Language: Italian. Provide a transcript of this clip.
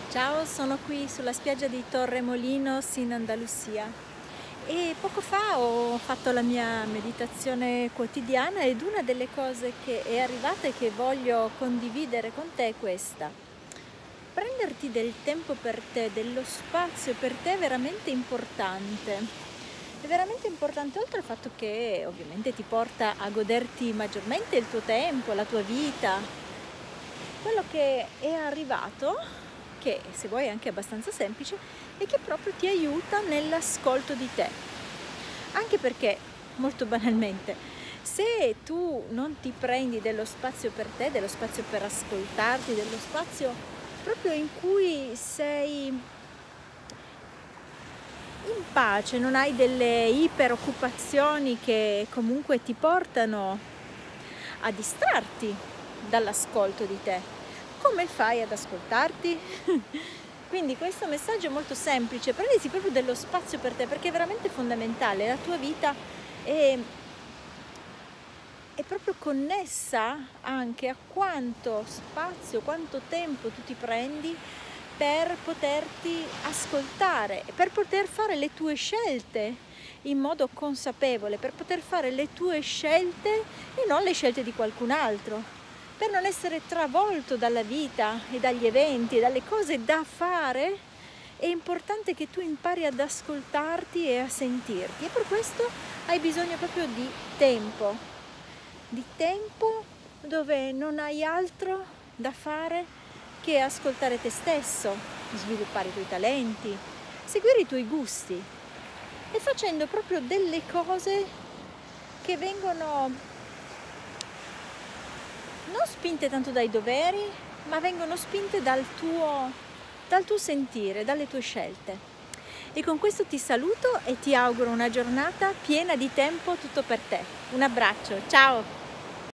Ciao, sono qui sulla spiaggia di Torremolinos in Andalusia e poco fa ho fatto la mia meditazione quotidiana ed una delle cose che è arrivata e che voglio condividere con te è questa. Prenderti del tempo per te, dello spazio per te è veramente importante. È veramente importante, oltre al fatto che ovviamente ti porta a goderti maggiormente il tuo tempo, la tua vita. Quello che è arrivato, che se vuoi è anche abbastanza semplice, è che proprio ti aiuta nell'ascolto di te. Anche perché, molto banalmente, se tu non ti prendi dello spazio per te, dello spazio per ascoltarti, dello spazio proprio in cui sei in pace, non hai delle iperoccupazioni che comunque ti portano a distrarti dall'ascolto di te, come fai ad ascoltarti? Quindi questo messaggio è molto semplice: prenditi proprio dello spazio per te, perché è veramente fondamentale. La tua vita è proprio connessa anche a quanto spazio, quanto tempo tu ti prendi per poterti ascoltare, per poter fare le tue scelte in modo consapevole, per poter fare le tue scelte e non le scelte di qualcun altro, per non essere travolto dalla vita e dagli eventi e dalle cose da fare. È importante che tu impari ad ascoltarti e a sentirti, e per questo hai bisogno proprio di tempo dove non hai altro da fare che ascoltare te stesso, sviluppare i tuoi talenti, seguire i tuoi gusti e facendo proprio delle cose che vengono non spinte tanto dai doveri, ma vengono spinte dal tuo sentire, dalle tue scelte. E con questo ti saluto e ti auguro una giornata piena di tempo tutto per te. Un abbraccio, ciao!